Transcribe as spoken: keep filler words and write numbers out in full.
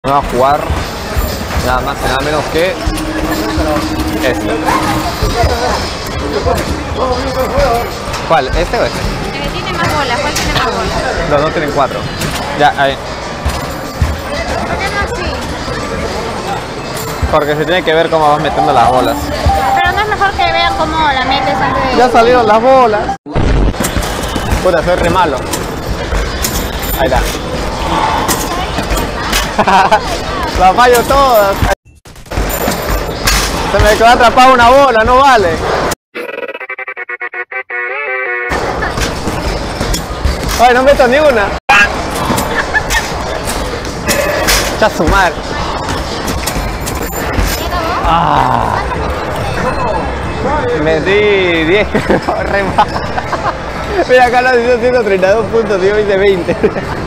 No va a jugar nada más y nada menos que este. ¿Cuál? ¿Este o este? El que tiene más bolas, ¿cuál tiene más bolas? Los dos tienen cuatro. Ya, ahí. ¿Por qué no así? Porque se tiene que ver cómo vas metiendo las bolas. Pero no es mejor que vean cómo la metes antes de... Ya salieron las bolas. Puta, soy re malo. Ahí está. Las fallo todas. Se me quedó atrapada una bola, no vale. Ay, no meto ni una. Ya su madre. Ah. Metí diez, re mal. Mira acá lo hizo ciento treinta y dos puntos, yo hice veinte.